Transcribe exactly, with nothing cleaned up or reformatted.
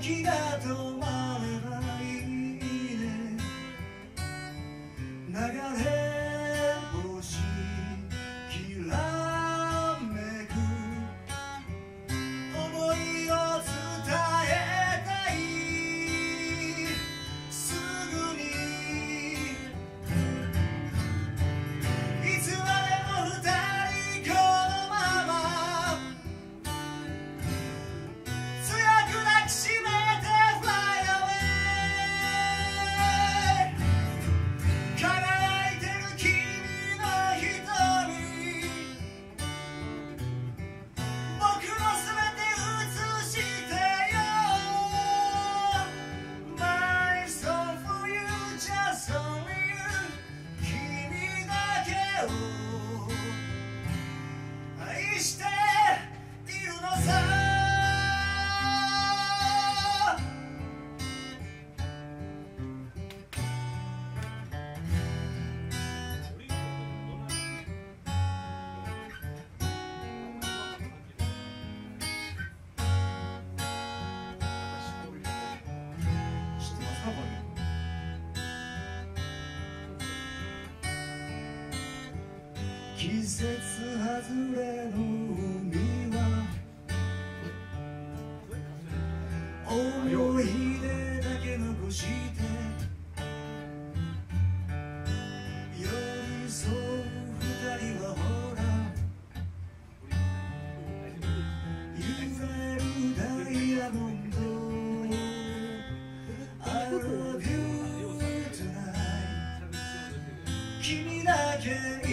気が止まればいいね。流れ星きらめく思いを伝えたい。すぐにいつまでも二人このまま強く抱きしめて Fly away。 輝いてる君の瞳、僕のすべて映してよ。 My song for you, just only you。 君だけを愛しているのさ。季節外れの海は思い出だけ残して寄り添う二人はほら揺れるダイヤモンド。 I love you tonight。 君だけ